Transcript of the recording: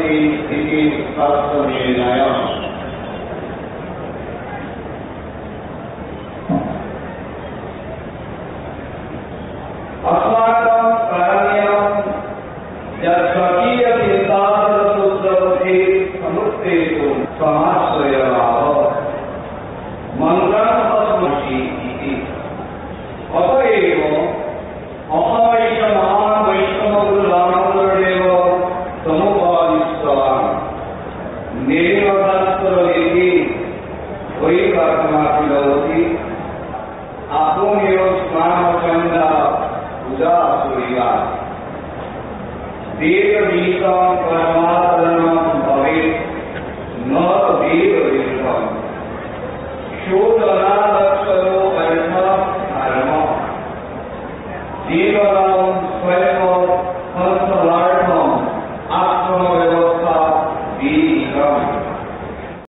इति शास्त्रनिर्णयः। अस्माकं करणीयं यत् स्वकीयचिन्तान्तरसूत्रबुद्धि समुत्थेतुं समाश्रयलाभः मन्त्रम् अस्मि इति। अतएव अहमैष महान् वैष्णवगुरुरामानुजदेव समुपादिष्टवान् निर्मलशास्त्रविधि वैकर्मापि भवति आत्मैव स्नानचन्द्र पूजा सूर्यात् वेदगीतं परमाचरणं भवेत् न वेदविहितं शोधनादक्षरो अर्थः धर्मः जीवनं स्वयं संसारार्थम् आत्मव्यवस्था विहितम्।